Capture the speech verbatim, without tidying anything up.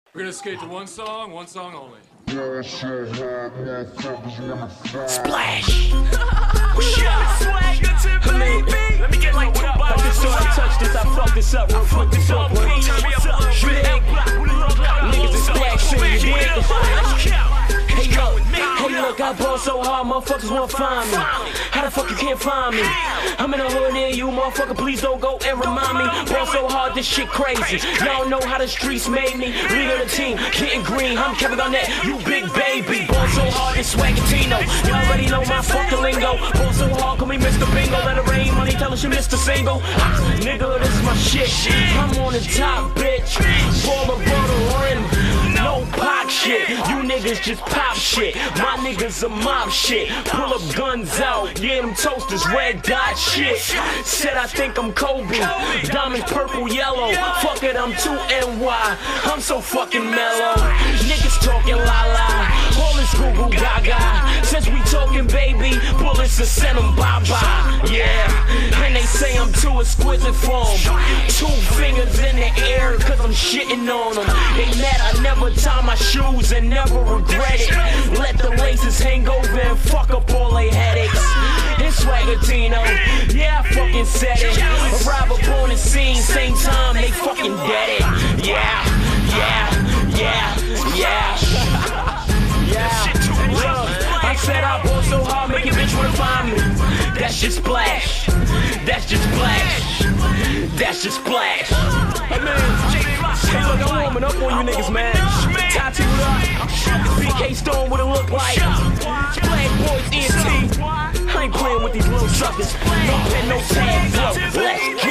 We're gonna skate to one song, one song only. Splash! I mean, let me get like two bucks. I just started to touch this, I fucked this up real quick. This up, boy. Niggas is splash shit, you dig? Hey look, hey look, I ball so hard, motherfuckers won't find me. How the fuck you can't find me? I'm in the hood near you, motherfucker, please don't go and remind me. Ball so hard, this shit crazy. Y'all know how the streets made me. Leader of the team, getting green, I'm Kevin Garnett, you big baby. Ball so hard, this Swagantino. You already know my fucking lingo. Ball so hard, call me Mister Bingo. Let it rain, money, tell us you Mister Single. Ah, nigga, this is my shit. I'm on the top, bitch. Ball of butter rim. No pop shit. You niggas just pop shit. My niggas are mob shit. Pull up guns out. Yeah, them toasters, red dot shit. Said I think I'm Kobe. Diamonds purple, yellow. Fuck it, I'm too N Y. I'm so fucking mellow. Niggas talking la la. All this Google gaga. Since we talking baby, bullets are send them bye bye. Yeah, and they say I'm too exquisite for 'em. Two fingers in the air, cause I'm shitting on them. They mad I never tie my shoes and never regret it. Let the laces hang over and fuck up all they headaches. It's Swagantino, yeah, I fucking said it. Arrive up on the scene, same time they fucking dead it. Yeah, yeah, yeah, yeah. Yeah, look, I said I ball so hard, make a bitch wanna find me. That's just splash. That's just splash. That's just splash. Hey man, hey look, I'm warming up on you niggas, man. Tattooed up. B K Stone, what it look like. Black boys, E N T. I ain't playing with these little suckers. No pen, no tag, flow. Let's go.